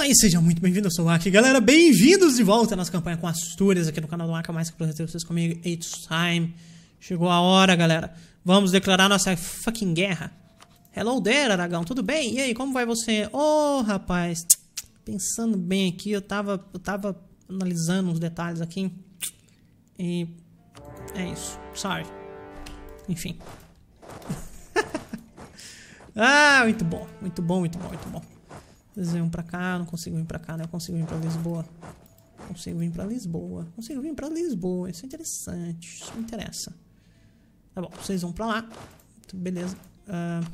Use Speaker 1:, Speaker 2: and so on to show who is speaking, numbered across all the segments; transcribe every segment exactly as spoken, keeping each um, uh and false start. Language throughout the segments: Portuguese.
Speaker 1: Fala aí, seja muito bem-vindo, eu sou o Aki. Galera, bem-vindos de volta à nossa campanha com Astúrias aqui no canal do Aka, mais que prazer ter vocês comigo. It's time. Chegou a hora, galera. Vamos declarar nossa fucking guerra. Hello there, Aragão, tudo bem? E aí, como vai você? Ô, oh, rapaz, pensando bem aqui, eu tava, eu tava analisando uns detalhes aqui. E é isso, sorry. Enfim. Ah, muito bom, muito bom, muito bom, muito bom. Eles vêm pra cá, não consigo vir pra cá, né? Eu consigo vir pra Lisboa. Consigo vir pra Lisboa. Consigo vir pra Lisboa. Isso é interessante. Isso me interessa. Tá bom, vocês vão pra lá. Beleza. Uh...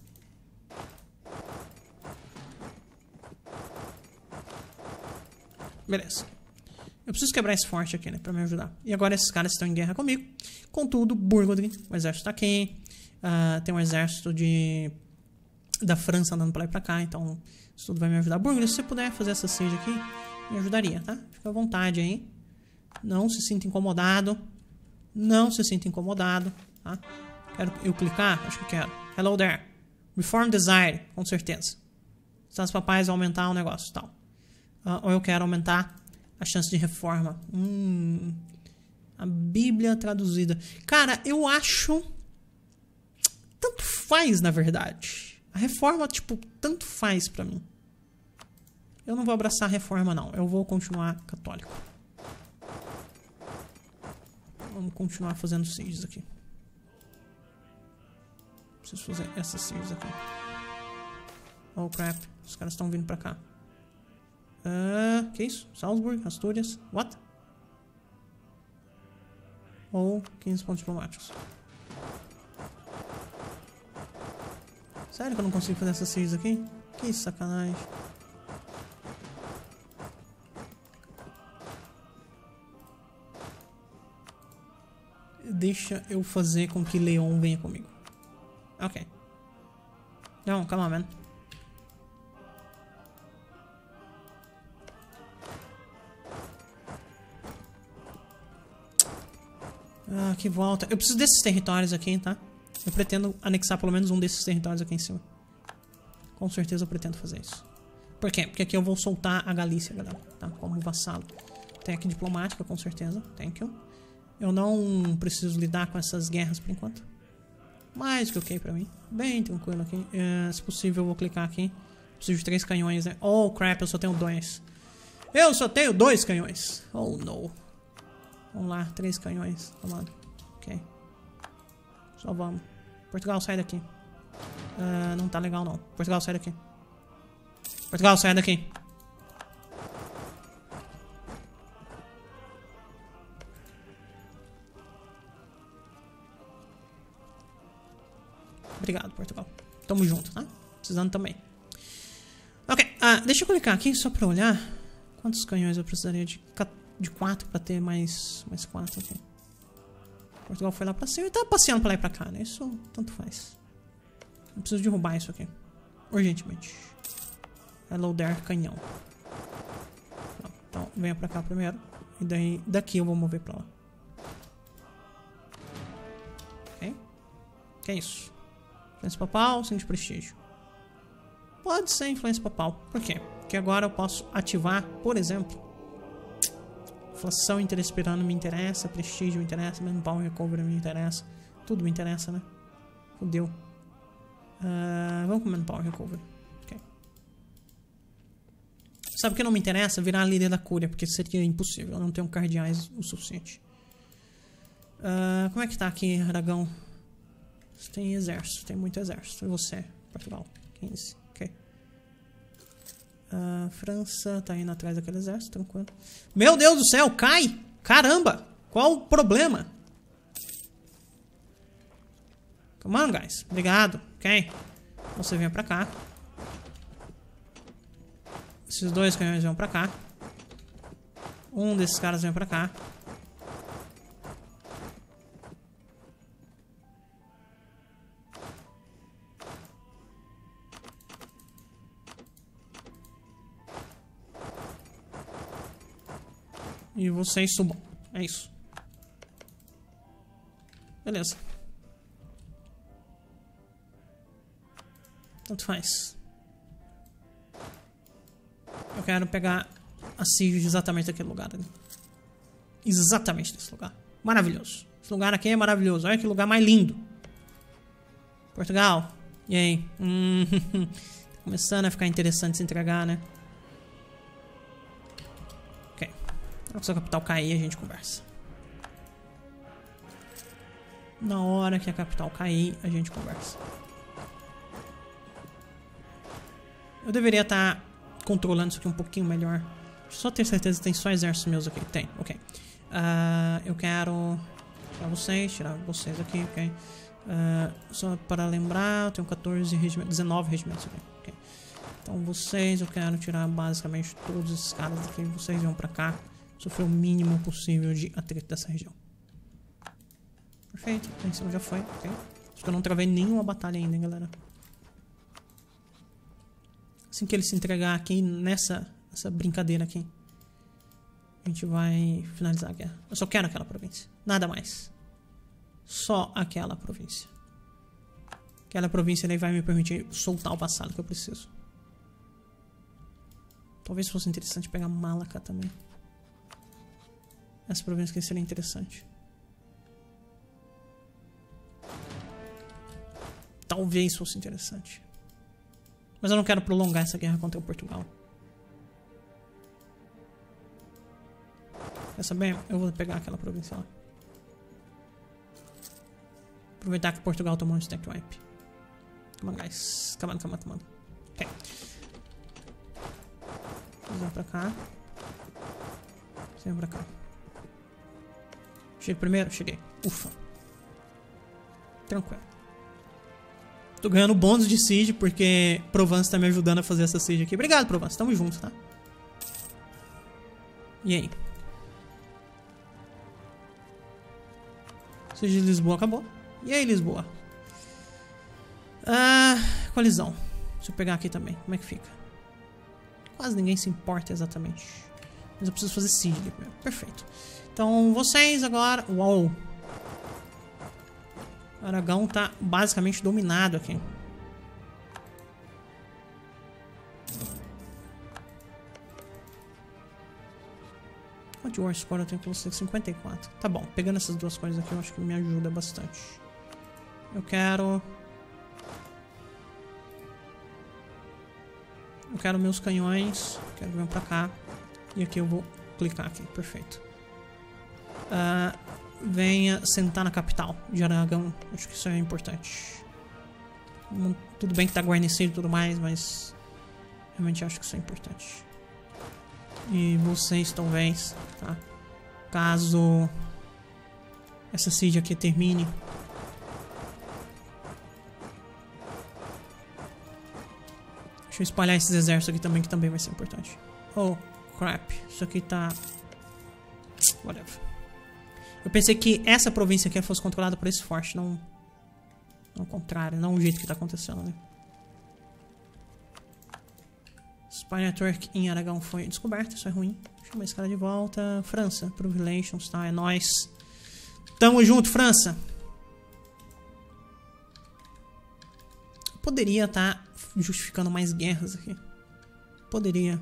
Speaker 1: Beleza. Eu preciso quebrar esse forte aqui, né? Pra me ajudar. E agora esses caras estão em guerra comigo. Contudo, Burgundy, o exército tá aqui. Uh, tem um exército de... da França andando pra lá e pra cá. Então, isso tudo vai me ajudar. Burgundy, se você puder fazer essa siege aqui, me ajudaria, tá? Fica à vontade aí. Não se sinta incomodado. Não se sinta incomodado, tá? Quero eu clicar? Acho que quero. Hello there. Reform Desire, com certeza. Estados papais aumentar o negócio e tal. Uh, ou eu quero aumentar a chance de reforma. Hum, a Bíblia traduzida. Cara, eu acho... Tanto faz, na verdade. A reforma, tipo, tanto faz pra mim. Eu não vou abraçar a reforma, não. Eu vou continuar católico. Vamos continuar fazendo sieges aqui. Preciso fazer essas sieges aqui. Oh, crap. Os caras estão vindo pra cá. Uh, que isso? Salzburg, Astúrias. What? Ou quinze pontos diplomáticos. Sério que eu não consigo fazer essas sieges aqui? Que sacanagem. Deixa eu fazer com que Leon venha comigo. Ok. Não, calma, man. Ah, que volta. Eu preciso desses territórios aqui, tá? Eu pretendo anexar pelo menos um desses territórios aqui em cima. Com certeza eu pretendo fazer isso. Por quê? Porque aqui eu vou soltar a Galícia, galera. Tá? Como vassalo. Tem aqui diplomática, com certeza. Thank you. Eu não preciso lidar com essas guerras por enquanto. Mais que ok pra mim. Bem tranquilo aqui. Uh, se possível eu vou clicar aqui. Preciso de três canhões, né? Oh crap, eu só tenho dois. Eu só tenho dois canhões. Oh no. Vamos lá, três canhões. Comando. Ok. Só vamos. Portugal, sai daqui. Uh, não tá legal, não. Portugal, sai daqui. Portugal, sai daqui. Obrigado, Portugal. Tamo junto, tá? Precisando também. Ok, uh, deixa eu clicar aqui só pra olhar. Quantos canhões eu precisaria de, de quatro pra ter mais, mais quatro aqui. Portugal foi lá pra cima e tá passeando pra lá e pra cá, né? Isso tanto faz. Eu preciso derrubar isso aqui. Urgentemente. Hello there, canhão. Então, venha pra cá primeiro. E daí, daqui eu vou mover pra lá. Ok? Que é isso? Influência papal, sem de prestígio. Pode ser influência papal. Por quê? Porque agora eu posso ativar, por exemplo... Inflação interespirando me interessa, prestígio me interessa, manpower recovery me interessa. Tudo me interessa, né? Fudeu. Uh, vamos com manpower recovery. Okay. Sabe o que não me interessa? Virar líder da Cúria, porque seria impossível. Eu não tenho cardeais o suficiente. Uh, como é que tá aqui, Aragão? Você tem exército, tem muito exército. E você, Portugal? quinze. Ok. Uh, França tá indo atrás daquele exército, tranquilo. Meu Deus do céu, cai! Caramba! Qual o problema? Come on, guys. Obrigado. Ok. Você vem pra cá. Esses dois canhões vêm pra cá. Um desses caras vem pra cá. E vocês subam. É isso. Beleza. Tanto faz. Eu quero pegar a siege exatamente daquele lugar ali. Exatamente desse lugar. Maravilhoso. Esse lugar aqui é maravilhoso. Olha que lugar mais lindo. Portugal. E aí? Hum, tá começando a ficar interessante se entregar, né? Ok. Na hora que sua capital cair, a gente conversa. Na hora que a capital cair, a gente conversa. Eu deveria estar controlando isso aqui um pouquinho melhor. Deixa eu só ter certeza que tem só exércitos meus aqui. Tem, ok. Uh, eu quero tirar vocês, tirar vocês aqui, ok. Uh, só para lembrar, eu tenho quatorze regimentos, dezenove regimentos aqui. Okay. Então vocês, eu quero tirar basicamente todos esses caras daqui. Vocês vão pra cá, sofrer o mínimo possível de atrito dessa região. Perfeito, a tensão já foi, ok. Acho que eu não travei nenhuma batalha ainda, hein, galera. Assim que ele se entregar aqui nessa, nessa brincadeira aqui, a gente vai finalizar a guerra. Eu só quero aquela província, nada mais. Só aquela província. Aquela província aí vai me permitir soltar o vassalo que eu preciso. Talvez fosse interessante pegar Malaca também. Essa província aqui seria interessante. Talvez fosse interessante. Mas eu não quero prolongar essa guerra contra o Portugal. Quer saber? Eu vou pegar aquela província lá. Aproveitar que Portugal tomou um stack wipe. Come on, guys. Come on, come on, come on. Ok. Vamos pra cá. Você vem pra cá. Chego primeiro? Cheguei. Ufa. Tranquilo. Tô ganhando bônus de siege porque Provence tá me ajudando a fazer essa siege aqui. Obrigado, Provence. Tamo junto, tá? E aí? Siege de Lisboa acabou. E aí, Lisboa? Ah, coalizão. Deixa eu pegar aqui também. Como é que fica? Quase ninguém se importa exatamente. Mas eu preciso fazer siege ali primeiro. Perfeito. Então, vocês agora... Uau! Aragão tá basicamente dominado aqui. Quanto War Score eu tenho com você? cinquenta e quatro. Tá bom, pegando essas duas coisas aqui eu acho que me ajuda bastante. Eu quero... Eu quero meus canhões. Quero vir pra cá. E aqui eu vou clicar aqui, perfeito. Uh, venha sentar na capital de Aragão. Acho que isso é importante. Tudo bem que tá guarnecido e tudo mais, mas realmente acho que isso é importante. E vocês talvez, tá? Caso essa siege aqui termine, deixa eu espalhar esses exércitos aqui também, que também vai ser importante. Oh, crap. Isso aqui tá... Whatever. Eu pensei que essa província aqui fosse controlada por esse forte, não... Não ao contrário, não o jeito que tá acontecendo, né? Spy Network em Aragão foi descoberto, isso é ruim. Chama esse cara de volta. França, Provilations, tá? É nóis. Tamo junto, França! Poderia estar tá justificando mais guerras aqui. Poderia.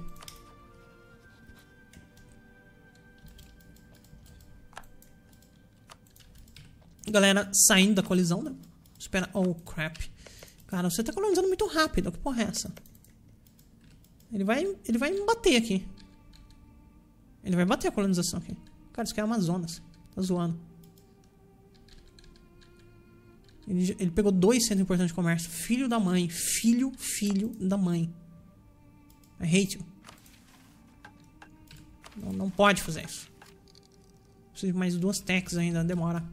Speaker 1: Galera saindo da colisão, né? Espera. Oh, crap. Cara, você tá colonizando muito rápido. Que porra é essa? Ele vai, ele vai me bater aqui. Ele vai bater a colonização aqui. Cara, isso aqui é Amazonas. Tá zoando. Ele, ele pegou dois centros importantes de comércio. Filho da mãe. Filho, filho da mãe. I hate you. Não, não pode fazer isso. Preciso de mais duas techs ainda. Demora.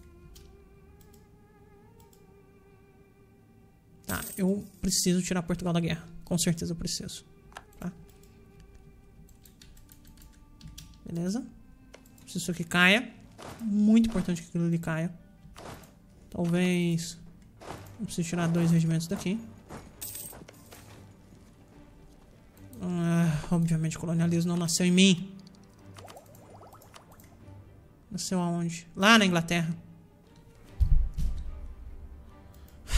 Speaker 1: Tá, eu preciso tirar Portugal da guerra. Com certeza eu preciso. Tá? Beleza? Preciso que isso aqui caia. Muito importante que aquilo ali caia. Talvez... Eu preciso tirar dois regimentos daqui. Ah, obviamente o colonialismo não nasceu em mim. Nasceu aonde? Lá na Inglaterra.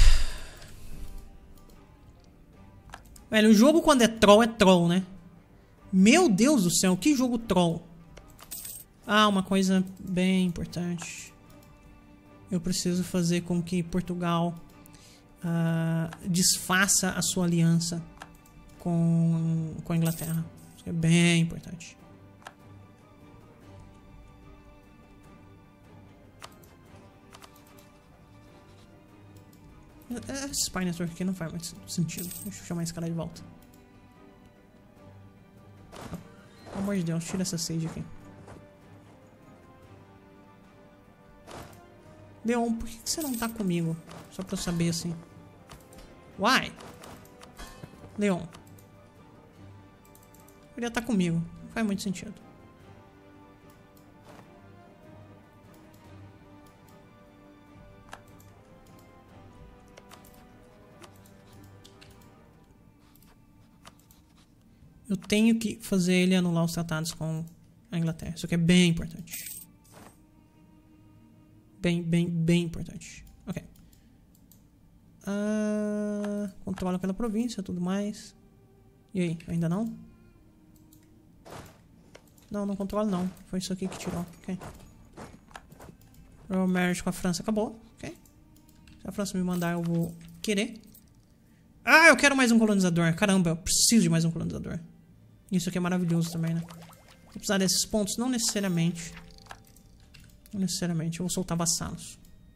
Speaker 1: Velho, o jogo quando é troll, é troll, né? Meu Deus do céu, que jogo troll. Ah, uma coisa bem importante. Eu preciso fazer com que Portugal uh, desfaça a sua aliança com, com a Inglaterra. Isso é bem importante. Esse Spy Network aqui não faz mais sentido. Deixa eu chamar esse cara de volta. Pelo amor de Deus, tira essa sage aqui. Leon, por que você não tá comigo? Só pra eu saber assim. Why? Leon. Ele ia tá comigo. Não faz muito sentido. Eu tenho que fazer ele anular os tratados com a Inglaterra. Isso aqui é bem importante. Bem, bem, bem importante. Ok. Uh, controla aquela província, tudo mais. E aí, ainda não? Não, não controla não. Foi isso aqui que tirou. Ok. O marriage com a França acabou. Ok. Se a França me mandar, eu vou querer. Ah, eu quero mais um colonizador. Caramba, eu preciso de mais um colonizador. Isso aqui é maravilhoso também, né? Vou precisar desses pontos, não necessariamente. Não necessariamente. Eu vou soltar vassalos.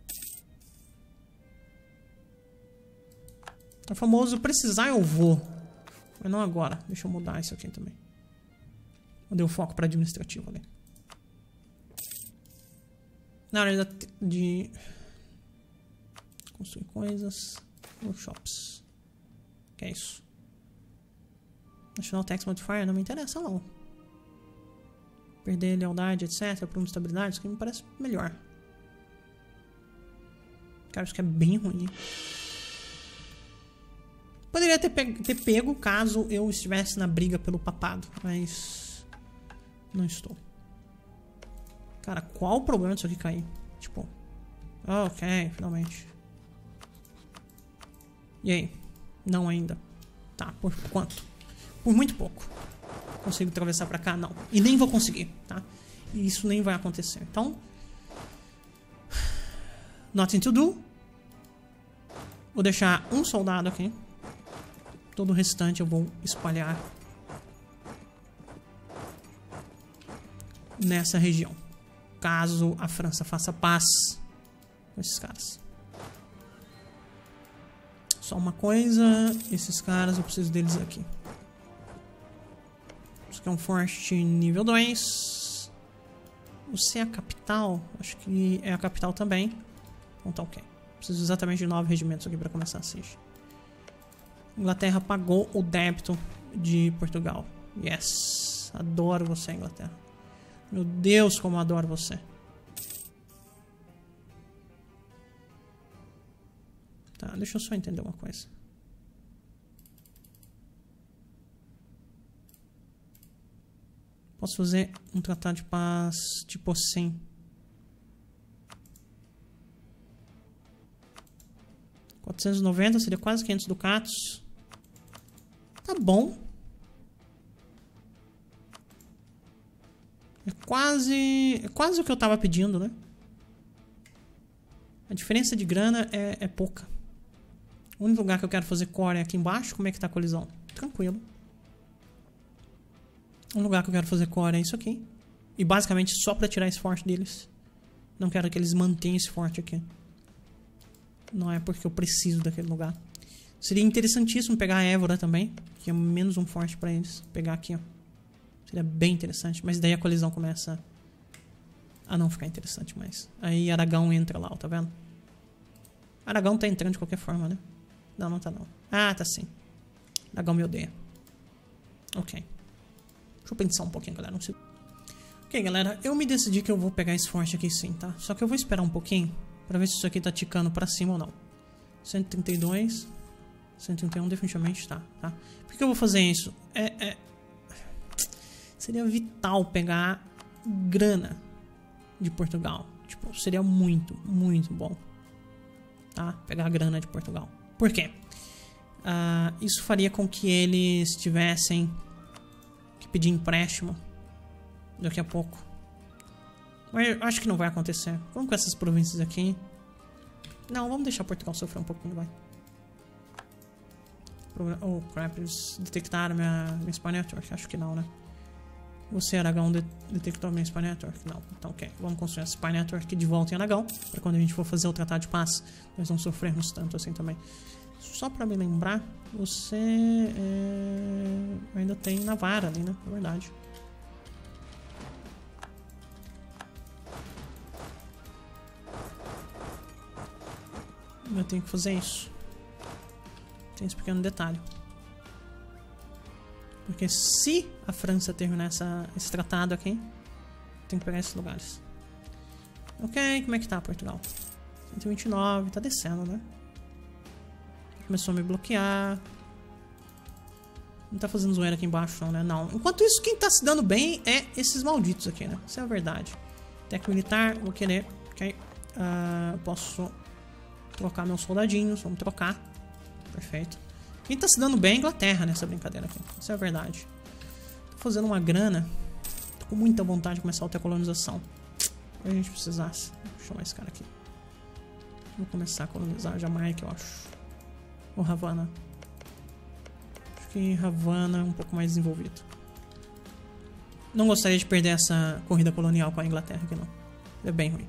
Speaker 1: É o famoso precisar eu vou. Mas não agora. Deixa eu mudar isso aqui também. Mudei o foco para administrativo ali. Na hora de construir coisas. Workshops. Que é isso? National Tax Modifier não me interessa não. Perder lealdade, etcétera. Por uma estabilidade, isso aqui me parece melhor. Cara, isso aqui é bem ruim. Poderia ter pego, ter pego caso eu estivesse na briga pelo papado, mas não estou. Cara, qual o problema disso aqui cair? Tipo, ok, finalmente. E aí? Não ainda. Tá, por quanto? Por muito pouco. Consigo atravessar pra cá? Não. E nem vou conseguir, tá? E isso nem vai acontecer. Então, nothing to do. Vou deixar um soldado aqui. Todo o restante eu vou espalhar nessa região. Caso a França faça paz com esses caras. Só uma coisa. Esses caras, eu preciso deles aqui. Isso aqui é um forte nível dois. Você é a capital? Acho que é a capital também. Então tá ok. Preciso exatamente de nove regimentos aqui para começar a siege. Inglaterra pagou o débito de Portugal. Yes. Adoro você, Inglaterra. Meu Deus, como eu adoro você. Tá, deixa eu só entender uma coisa. Posso fazer um tratado de paz tipo assim. quatrocentos e noventa seria quase quinhentos ducatos. Tá bom. É quase, é quase o que eu tava pedindo, né? A diferença de grana é, é pouca. O único lugar que eu quero fazer core é aqui embaixo. Como é que tá a colisão? Tranquilo. Um lugar que eu quero fazer core é isso aqui. E basicamente só pra tirar esse forte deles. Não quero que eles mantenham esse forte aqui. Não é porque eu preciso daquele lugar. Seria interessantíssimo pegar a Évora também. Que é menos um forte pra eles. Pegar aqui, ó. Seria bem interessante. Mas daí a colisão começa a não ficar interessante mais. Aí Aragão entra lá, ó, tá vendo? Aragão tá entrando de qualquer forma, né? Não, não tá não. Ah, tá sim. Aragão me odeia. Ok. Deixa eu pensar um pouquinho, galera. Não sei. Ok, galera. Eu me decidi que eu vou pegar esse forte aqui sim, tá? Só que eu vou esperar um pouquinho pra ver se isso aqui tá ticando pra cima ou não. cento e trinta e dois. cento e trinta e um definitivamente tá, tá? Por que eu vou fazer isso? É, é... Seria vital pegar grana de Portugal. Tipo, seria muito, muito bom. Tá? Pegar a grana de Portugal. Por quê? Uh, isso faria com que eles tivessem que pedir empréstimo daqui a pouco. Mas eu acho que não vai acontecer. Vamos com essas províncias aqui. Não, vamos deixar Portugal sofrer um pouquinho, vai. Oh, crap, eles detectaram minha, minha Spy Network? Acho que não, né? Você, Aragão, de detectou minha Spy Network? Não. Então, ok. Vamos construir a Spy Network de volta em Aragão. Pra quando a gente for fazer o Tratado de Paz, nós não sofrermos tanto assim também. Só pra me lembrar, você é... ainda tem Navarra ali, né? É verdade. Eu tenho que fazer isso. Tem esse pequeno detalhe. Porque se a França terminar essa, esse tratado aqui, tem que pegar esses lugares. Ok, como é que tá Portugal? cento e vinte e nove, tá descendo, né? Começou a me bloquear. Não tá fazendo zoeira aqui embaixo não, né? Não. Enquanto isso, quem tá se dando bem é esses malditos aqui, né? Isso é a verdade. Técnico militar, vou querer. Ok. Uh, posso trocar meus soldadinhos. Vamos trocar. Perfeito. Quem tá se dando bem é a Inglaterra nessa brincadeira aqui. Isso é a verdade. Tô fazendo uma grana. Tô com muita vontade de começar outra colonização. Se a gente precisasse. Vou chamar esse cara aqui. Vou começar a colonizar Jamaica, eu acho. Ou Havana. Acho que Havana é um pouco mais desenvolvido. Não gostaria de perder essa corrida colonial com a Inglaterra aqui, não. É bem ruim.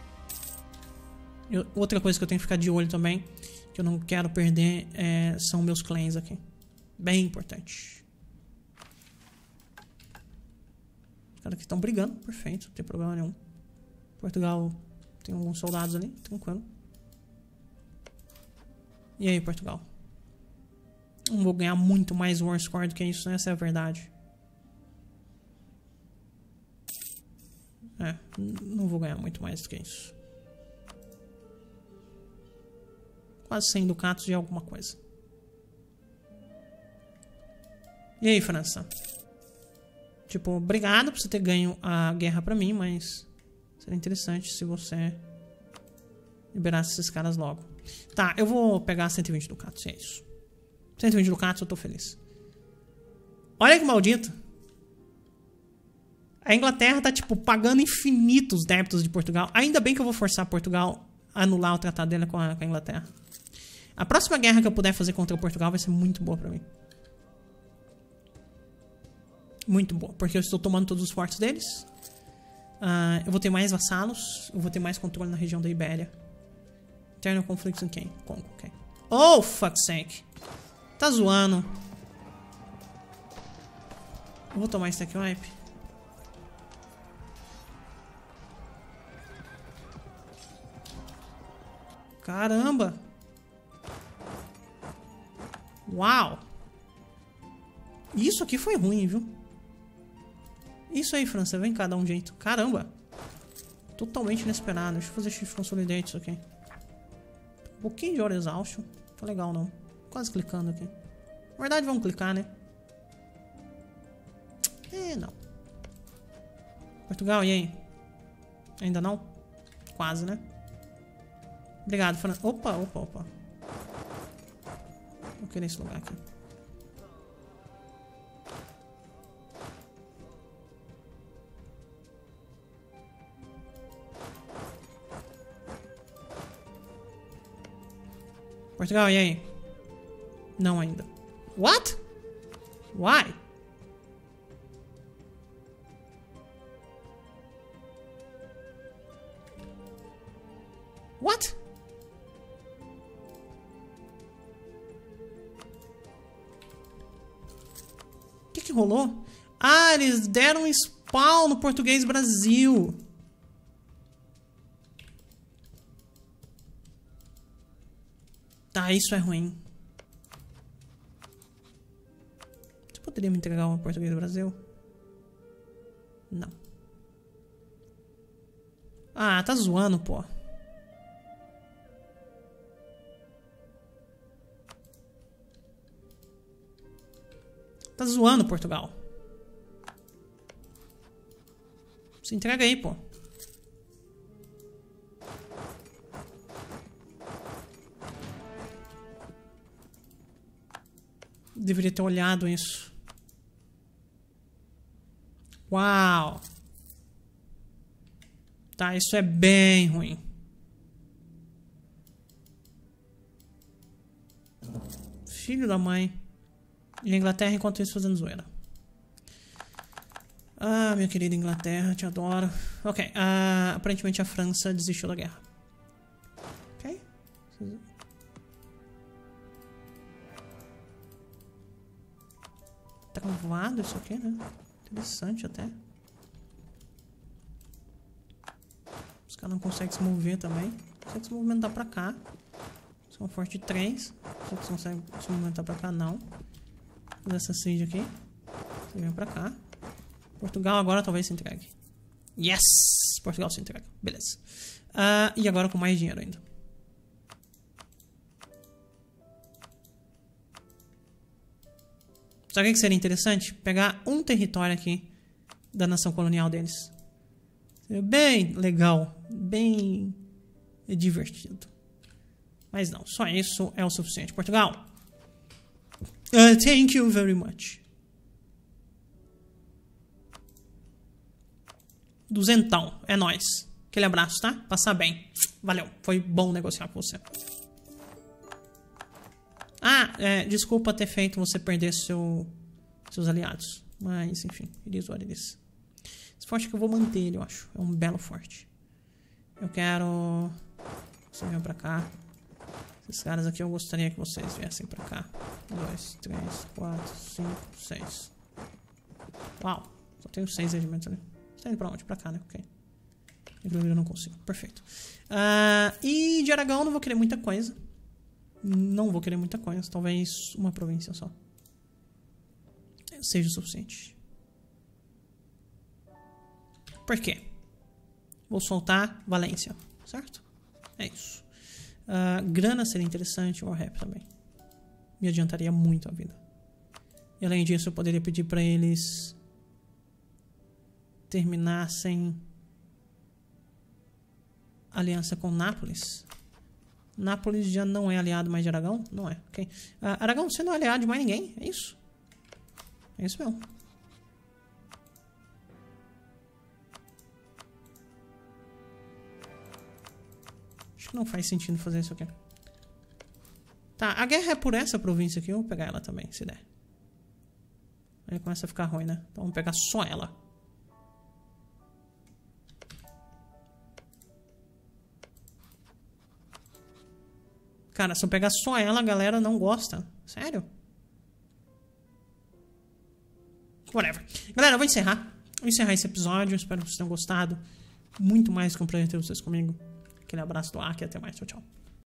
Speaker 1: Eu, outra coisa que eu tenho que ficar de olho também, que eu não quero perder, é, são meus clãs aqui. Bem importante. Os caras que estão brigando, perfeito, não tem problema nenhum. Portugal tem alguns soldados ali, tranquilo. E aí, Portugal? Não vou ganhar muito mais War Score do que isso, né? Essa é a verdade. É, não vou ganhar muito mais do que isso. Quase cem ducatos de alguma coisa. E aí, França? Tipo, obrigado por você ter ganho a guerra pra mim, mas seria interessante se você liberasse esses caras logo. Tá, eu vou pegar cento e vinte ducatos, e é isso. cento e vinte ducatos, eu tô feliz. Olha que maldito. A Inglaterra tá, tipo, pagando infinitos débitos de Portugal. Ainda bem que eu vou forçar Portugal a anular o tratado dele com a, com a Inglaterra. A próxima guerra que eu puder fazer contra Portugal vai ser muito boa pra mim. Muito boa, porque eu estou tomando todos os fortes deles. Uh, eu vou ter mais vassalos. Eu vou ter mais controle na região da Ibéria. Internal conflicts em quem? Congo, ok. Oh, fuck's sake. Tá zoando. Eu vou tomar stack wipe. Caramba. Uau. Isso aqui foi ruim, viu? Isso aí, França. Vem cá, dá um jeito. Caramba. Totalmente inesperado. Deixa eu fazer shift consolidate isso aqui. Um pouquinho de hora exausto. Tá legal, não. Quase clicando aqui. Na verdade, vamos clicar, né? É, não. Portugal, e aí? Ainda não? Quase, né? Obrigado, França. Opa, opa, opa. Vou querer esse lugar aqui. Portugal, e aí? Não ainda. What? Why? What? O que que rolou? Ah, eles deram um spawn no Português Brasil. Tá, isso é ruim. Você poderia me entregar uma Português Brasil? Não. Ah, tá zoando, pô. Tá zoando, Portugal. Se entrega aí, pô. Deveria ter olhado isso. Uau! Tá, isso é bem ruim. Filho da mãe. E a Inglaterra, enquanto isso, fazendo zoeira. Ah, minha querida Inglaterra, te adoro. Ok, ah, aparentemente a França desistiu da guerra. Ok. Travado isso aqui, né? Interessante até. Os caras não conseguem se mover também. Consegue se movimentar pra cá. São um forte de três. Você consegue se movimentar pra cá, não. Vou fazer essa siege aqui. Você vem pra cá. Portugal agora talvez se entregue. Yes! Portugal se entrega. Beleza. Uh, e agora com mais dinheiro ainda. Sabe o que seria interessante? Pegar um território aqui da nação colonial deles. Seria bem legal. Bem divertido. Mas não, só isso é o suficiente. Portugal. Uh, thank you very much. Duzentão, é nóis. Aquele abraço, tá? Passar bem. Valeu, foi bom negociar com você. Ah, é, desculpa ter feito você perder seu, seus aliados. Mas, enfim, it is what it is. Esse forte que eu vou manter ele, eu acho. É um belo forte. Eu quero... Você vem pra cá. Esses caras aqui eu gostaria que vocês viessem pra cá. Dois, três, quatro, cinco, seis. Uau, só tenho seis regimentos ali. Você tá indo pra onde? Pra cá, né? Ok. Eu não consigo. Perfeito. Uh, e de Aragão não vou querer muita coisa. Não vou querer muita coisa. Talvez uma província só seja o suficiente. Por quê? Vou soltar Valência. Certo? É isso. Uh, grana seria interessante. O rap também. Me adiantaria muito a vida. E além disso, eu poderia pedir pra eles terminassem aliança com Nápoles. Nápoles já não é aliado mais de Aragão? Não é, ok. Uh, Aragão, você não é aliado de mais ninguém? É isso? É isso mesmo. Acho que não faz sentido fazer isso aqui. Tá, a guerra é por essa província aqui. Eu vou pegar ela também, se der. Aí começa a ficar ruim, né? Então vamos pegar só ela. Cara, se eu pegar só ela, a galera não gosta. Sério? Whatever. Galera, eu vou encerrar. Vou encerrar esse episódio. Espero que vocês tenham gostado. Muito mais que um prazer ter vocês comigo. Aquele abraço do Aki e até mais. Tchau, tchau.